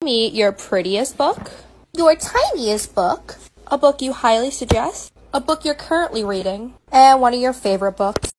Me your prettiest book, Your tiniest book, a book you highly suggest, a book you're currently reading, and one of your favorite books.